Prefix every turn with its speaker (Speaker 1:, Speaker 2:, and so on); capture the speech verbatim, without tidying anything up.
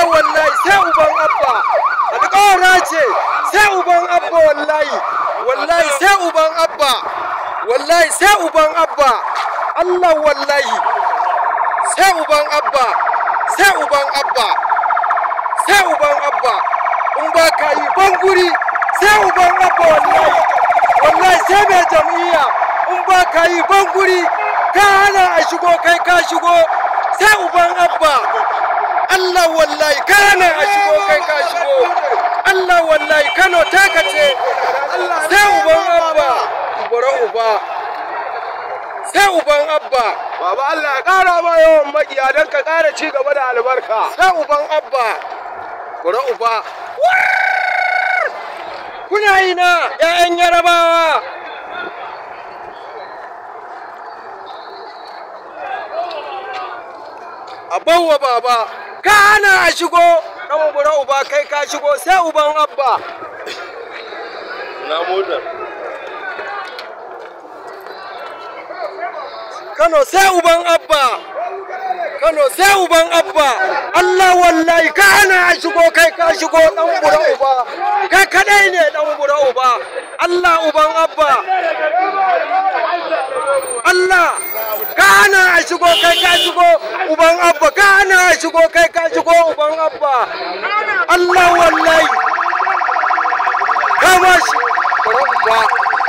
Speaker 1: wallahi sai uban abba alƙawara ce sai uban abba wallahi wallahi sai uban abba wallahi sai uban abba Allah wallahi sai uban abba sai uban abba sai uban abba in ba ka yi ban guri sai uban abba wallahi wallahi sai mai jam'iyya in ba ka yi ban guri ka hana a shigo kai ka shigo sai uban abba Allah wallahi ka hana a shigo kai ka shigo Allah wallahi Kano taka ce sai uban abba bura uba sai uban abba
Speaker 2: baba Allah ya kara ma yawan makiya don ka kara ci gaba da albarka
Speaker 1: sai uban abba bura uba kuna yi na ƴaƴan yarabawa a bawa baba ka hana a shigo dan bura uba kai ka shigo sai uban abba
Speaker 2: na motar
Speaker 1: Kano sai uban abba Kano sai uban abba Allah wallahi ka hana a shigo kai ka shigo dan bura uba kai kadai ne dan bura uba Allah uban abba Allah ka hana a shigo kai ka shigo uban abba ka hana a shigo kai ka shigo uban abba Allah wallahi kama shi bura uba